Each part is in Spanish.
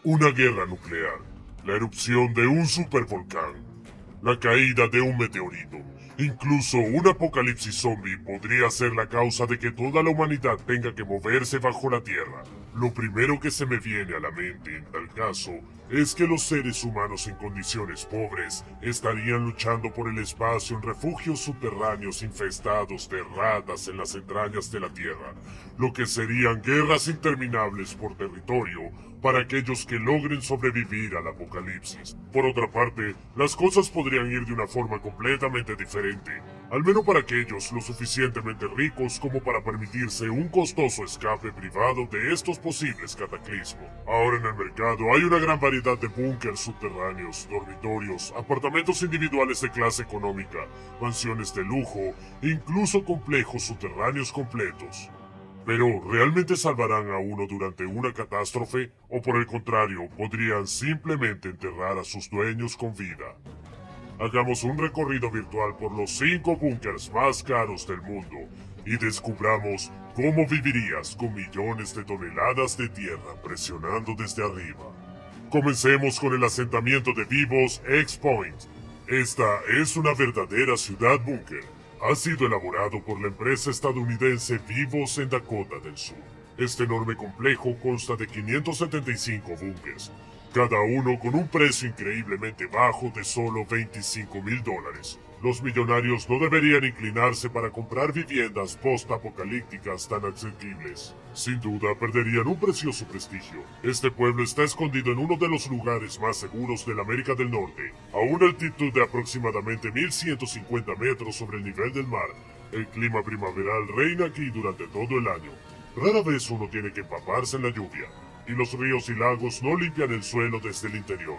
Una guerra nuclear, la erupción de un supervolcán, la caída de un meteorito, incluso un apocalipsis zombie podría ser la causa de que toda la humanidad tenga que moverse bajo la tierra. Lo primero que se me viene a la mente en tal caso es que los seres humanos en condiciones pobres estarían luchando por el espacio en refugios subterráneos infestados de ratas en las entrañas de la tierra, lo que serían guerras interminables por territorio para aquellos que logren sobrevivir al apocalipsis. Por otra parte, las cosas podrían ir de una forma completamente diferente, al menos para aquellos lo suficientemente ricos como para permitirse un costoso escape privado de estos posibles cataclismos. Ahora en el mercado hay una gran variedad de búnkers subterráneos, dormitorios, apartamentos individuales de clase económica, mansiones de lujo e incluso complejos subterráneos completos. Pero, ¿realmente salvarán a uno durante una catástrofe? ¿O por el contrario, podrían simplemente enterrar a sus dueños con vida? Hagamos un recorrido virtual por los 5 búnkers más caros del mundo y descubramos cómo vivirías con millones de toneladas de tierra presionando desde arriba. Comencemos con el asentamiento de vivos X-Point. Esta es una verdadera ciudad búnker. Ha sido elaborado por la empresa estadounidense Vivos en Dakota del Sur. Este enorme complejo consta de 575 búnkers, cada uno con un precio increíblemente bajo de solo $25,000. Los millonarios no deberían inclinarse para comprar viviendas post-apocalípticas tan asequibles. Sin duda perderían un precioso prestigio. Este pueblo está escondido en uno de los lugares más seguros de la América del Norte, a una altitud de aproximadamente 1150 metros sobre el nivel del mar. El clima primaveral reina aquí durante todo el año. Rara vez uno tiene que empaparse en la lluvia, y los ríos y lagos no limpian el suelo desde el interior.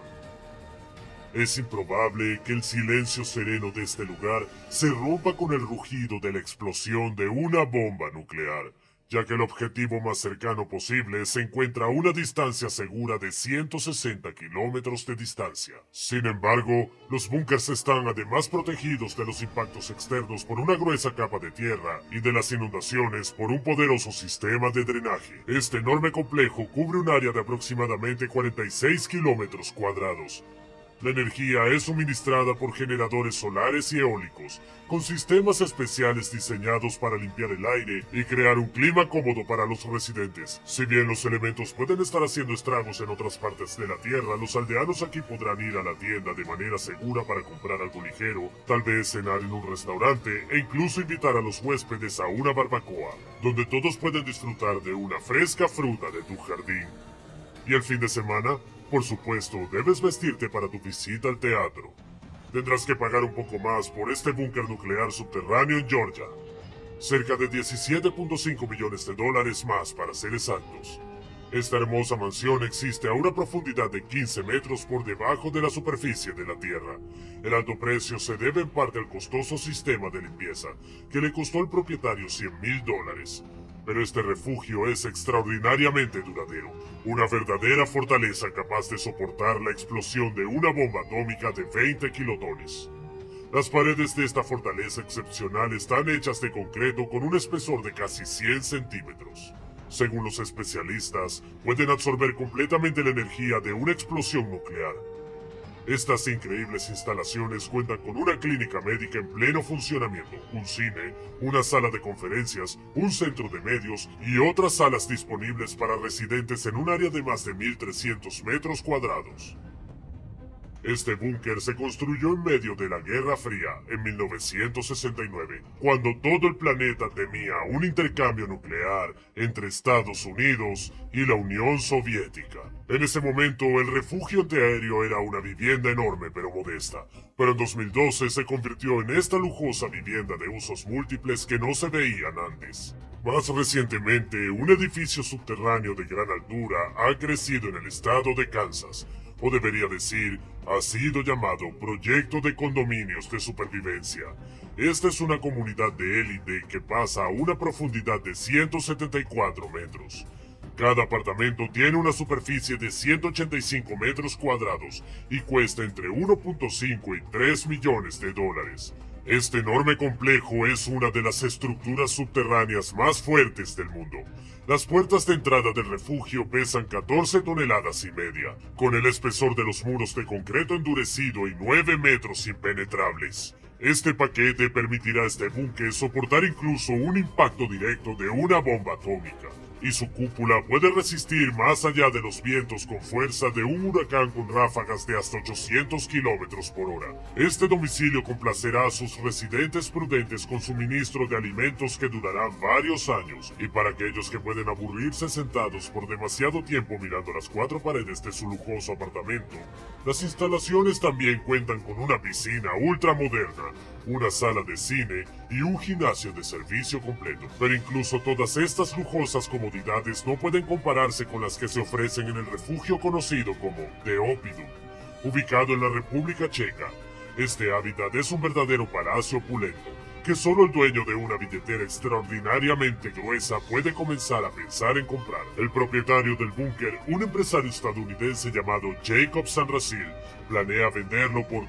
Es improbable que el silencio sereno de este lugar se rompa con el rugido de la explosión de una bomba nuclear, ya que el objetivo más cercano posible se encuentra a una distancia segura de 160 kilómetros de distancia. Sin embargo, los búnkers están además protegidos de los impactos externos por una gruesa capa de tierra y de las inundaciones por un poderoso sistema de drenaje. Este enorme complejo cubre un área de aproximadamente 46 kilómetros cuadrados. La energía es suministrada por generadores solares y eólicos, con sistemas especiales diseñados para limpiar el aire y crear un clima cómodo para los residentes. Si bien los elementos pueden estar haciendo estragos en otras partes de la Tierra, los aldeanos aquí podrán ir a la tienda de manera segura para comprar algo ligero, tal vez cenar en un restaurante e incluso invitar a los huéspedes a una barbacoa, donde todos pueden disfrutar de una fresca fruta de tu jardín. ¿Y el fin de semana? Por supuesto, debes vestirte para tu visita al teatro. Tendrás que pagar un poco más por este búnker nuclear subterráneo en Georgia. Cerca de $17.5 millones más para ser exactos. Esta hermosa mansión existe a una profundidad de 15 metros por debajo de la superficie de la Tierra. El alto precio se debe en parte al costoso sistema de limpieza, que le costó al propietario $100,000. Pero este refugio es extraordinariamente duradero, una verdadera fortaleza capaz de soportar la explosión de una bomba atómica de 20 kilotones. Las paredes de esta fortaleza excepcional están hechas de concreto con un espesor de casi 100 centímetros. Según los especialistas, pueden absorber completamente la energía de una explosión nuclear. Estas increíbles instalaciones cuentan con una clínica médica en pleno funcionamiento, un cine, una sala de conferencias, un centro de medios y otras salas disponibles para residentes en un área de más de 1.300 metros cuadrados. Este búnker se construyó en medio de la Guerra Fría en 1969, cuando todo el planeta temía un intercambio nuclear entre Estados Unidos y la Unión Soviética. En ese momento, el refugio antiaéreo era una vivienda enorme pero modesta, pero en 2012 se convirtió en esta lujosa vivienda de usos múltiples que no se veían antes. Más recientemente, un edificio subterráneo de gran altura ha crecido en el estado de Kansas, o debería decir, ha sido llamado Proyecto de Condominios de Supervivencia. Esta es una comunidad de élite que pasa a una profundidad de 174 metros. Cada apartamento tiene una superficie de 185 metros cuadrados y cuesta entre 1.5 y $3 millones. Este enorme complejo es una de las estructuras subterráneas más fuertes del mundo. Las puertas de entrada del refugio pesan 14 toneladas y media, con el espesor de los muros de concreto endurecido y 9 metros impenetrables. Este paquete permitirá a este búnker soportar incluso un impacto directo de una bomba atómica, y su cúpula puede resistir más allá de los vientos con fuerza de un huracán con ráfagas de hasta 800 kilómetros por hora. Este domicilio complacerá a sus residentes prudentes con suministro de alimentos que durarán varios años, y para aquellos que pueden aburrirse sentados por demasiado tiempo mirando las cuatro paredes de su lujoso apartamento, las instalaciones también cuentan con una piscina ultramoderna, una sala de cine y un gimnasio de servicio completo. Pero incluso todas estas lujosas comodidades no pueden compararse con las que se ofrecen en el refugio conocido como The Oppidum, ubicado en la República Checa. Este hábitat es un verdadero palacio opulento, que solo el dueño de una billetera extraordinariamente gruesa puede comenzar a pensar en comprar. El propietario del búnker, un empresario estadounidense llamado Jacob Sandrasil, planea venderlo por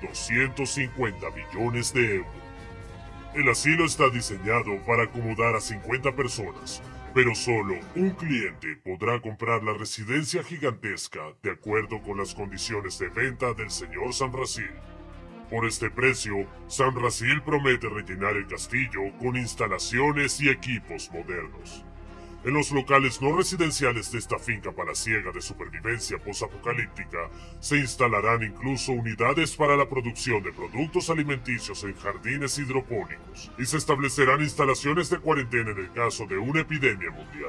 250 millones de euros. El asilo está diseñado para acomodar a 50 personas, pero solo un cliente podrá comprar la residencia gigantesca de acuerdo con las condiciones de venta del señor Sandrasil. Por este precio, Sandrasil promete rellenar el castillo con instalaciones y equipos modernos. En los locales no residenciales de esta finca palaciega de supervivencia posapocalíptica se instalarán incluso unidades para la producción de productos alimenticios en jardines hidropónicos, y se establecerán instalaciones de cuarentena en el caso de una epidemia mundial.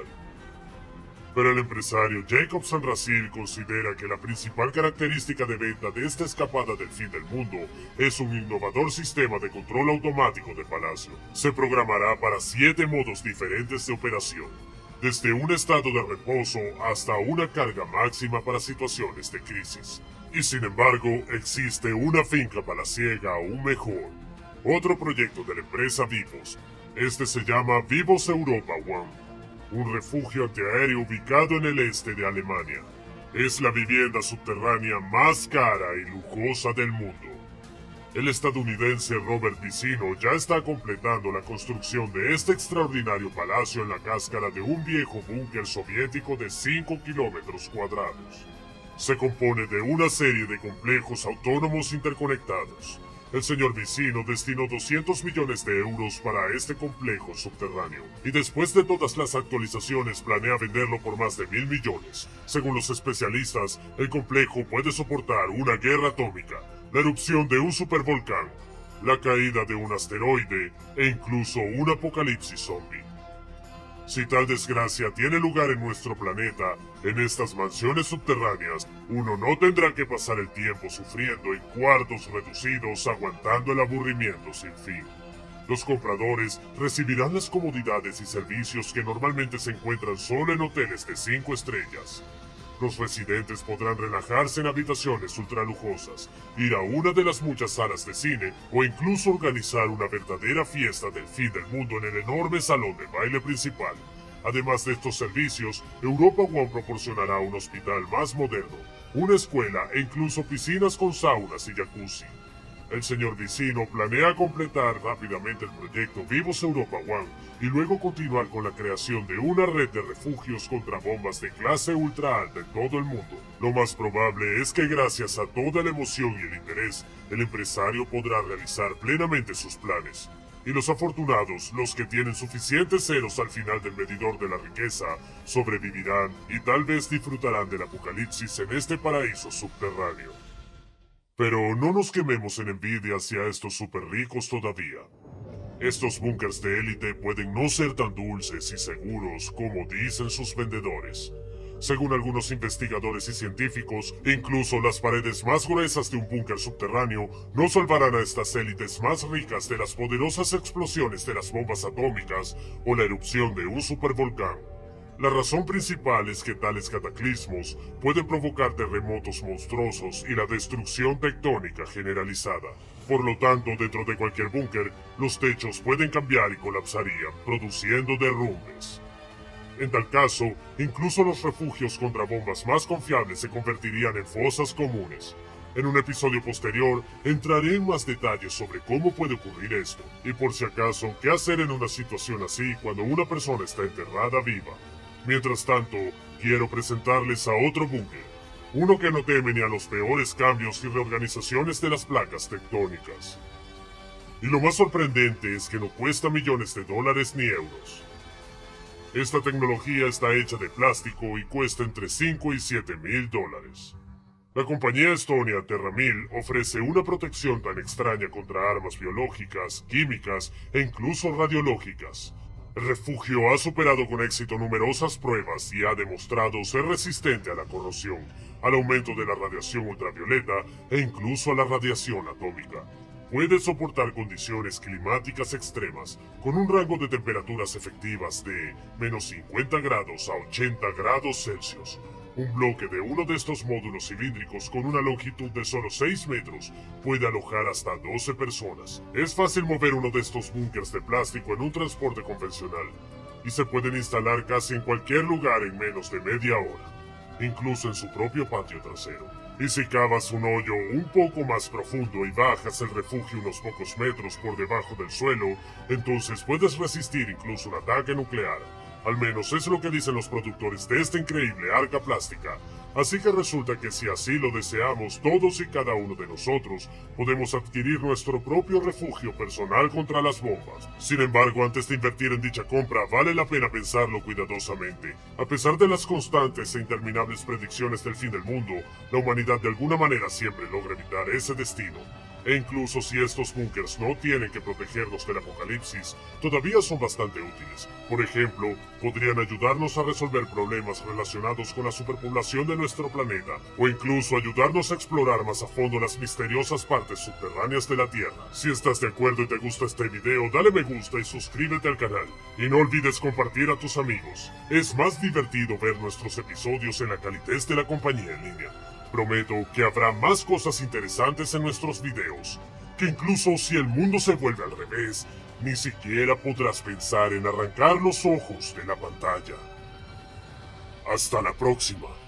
Pero el empresario Jacob Sandrasil considera que la principal característica de venta de esta escapada del fin del mundo es un innovador sistema de control automático de palacio. Se programará para 7 modos diferentes de operación, desde un estado de reposo hasta una carga máxima para situaciones de crisis. Y sin embargo, existe una finca palaciega aún mejor. Otro proyecto de la empresa Vivos. Este se llama Vivos Europa One, un refugio antiaéreo ubicado en el este de Alemania. Es la vivienda subterránea más cara y lujosa del mundo. El estadounidense Robert Vicino ya está completando la construcción de este extraordinario palacio en la cáscara de un viejo búnker soviético de 5 kilómetros cuadrados. Se compone de una serie de complejos autónomos interconectados. El señor Vicino destinó 200 millones de euros para este complejo subterráneo, y después de todas las actualizaciones planea venderlo por más de 1.000 millones. Según los especialistas, el complejo puede soportar una guerra atómica, la erupción de un supervolcán, la caída de un asteroide e incluso un apocalipsis zombie. Si tal desgracia tiene lugar en nuestro planeta, en estas mansiones subterráneas, uno no tendrá que pasar el tiempo sufriendo en cuartos reducidos aguantando el aburrimiento sin fin. Los compradores recibirán las comodidades y servicios que normalmente se encuentran solo en hoteles de 5 estrellas. Los residentes podrán relajarse en habitaciones ultralujosas, ir a una de las muchas salas de cine o incluso organizar una verdadera fiesta del fin del mundo en el enorme salón de baile principal. Además de estos servicios, Europa One proporcionará un hospital más moderno, una escuela e incluso piscinas con saunas y jacuzzi. El señor Vicino planea completar rápidamente el proyecto Vivos Europa One y luego continuar con la creación de una red de refugios contra bombas de clase ultra alta en todo el mundo. Lo más probable es que gracias a toda la emoción y el interés, el empresario podrá realizar plenamente sus planes. Y los afortunados, los que tienen suficientes ceros al final del medidor de la riqueza, sobrevivirán y tal vez disfrutarán del apocalipsis en este paraíso subterráneo. Pero no nos quememos en envidia hacia estos super ricos todavía. Estos búnkers de élite pueden no ser tan dulces y seguros como dicen sus vendedores. Según algunos investigadores y científicos, incluso las paredes más gruesas de un búnker subterráneo no salvarán a estas élites más ricas de las poderosas explosiones de las bombas atómicas o la erupción de un supervolcán. La razón principal es que tales cataclismos pueden provocar terremotos monstruosos y la destrucción tectónica generalizada. Por lo tanto, dentro de cualquier búnker, los techos pueden cambiar y colapsarían, produciendo derrumbes. En tal caso, incluso los refugios contra bombas más confiables se convertirían en fosas comunes. En un episodio posterior, entraré en más detalles sobre cómo puede ocurrir esto, y por si acaso, qué hacer en una situación así cuando una persona está enterrada viva. Mientras tanto, quiero presentarles a otro búnker, uno que no teme ni a los peores cambios y reorganizaciones de las placas tectónicas. Y lo más sorprendente es que no cuesta millones de dólares ni euros. Esta tecnología está hecha de plástico y cuesta entre 5 y 7 mil dólares. La compañía estonia Terramil ofrece una protección tan extraña contra armas biológicas, químicas e incluso radiológicas. El refugio ha superado con éxito numerosas pruebas y ha demostrado ser resistente a la corrosión, al aumento de la radiación ultravioleta e incluso a la radiación atómica. Puede soportar condiciones climáticas extremas, con un rango de temperaturas efectivas de menos 50 grados a 80 grados Celsius. Un bloque de uno de estos módulos cilíndricos con una longitud de solo 6 metros puede alojar hasta 12 personas. Es fácil mover uno de estos búnkers de plástico en un transporte convencional, y se pueden instalar casi en cualquier lugar en menos de media hora, incluso en su propio patio trasero. Y si cavas un hoyo un poco más profundo y bajas el refugio unos pocos metros por debajo del suelo, entonces puedes resistir incluso un ataque nuclear. Al menos es lo que dicen los productores de esta increíble arca plástica. Así que resulta que si así lo deseamos, todos y cada uno de nosotros podemos adquirir nuestro propio refugio personal contra las bombas. Sin embargo, antes de invertir en dicha compra, vale la pena pensarlo cuidadosamente. A pesar de las constantes e interminables predicciones del fin del mundo, la humanidad de alguna manera siempre logra evitar ese destino. E incluso si estos búnkers no tienen que protegernos del apocalipsis, todavía son bastante útiles. Por ejemplo, podrían ayudarnos a resolver problemas relacionados con la superpoblación de nuestro planeta, o incluso ayudarnos a explorar más a fondo las misteriosas partes subterráneas de la Tierra. Si estás de acuerdo y te gusta este video, dale me gusta y suscríbete al canal. Y no olvides compartir a tus amigos. Es más divertido ver nuestros episodios en la calidez de la compañía en línea. Prometo que habrá más cosas interesantes en nuestros videos, que incluso si el mundo se vuelve al revés, ni siquiera podrás pensar en arrancar los ojos de la pantalla. Hasta la próxima.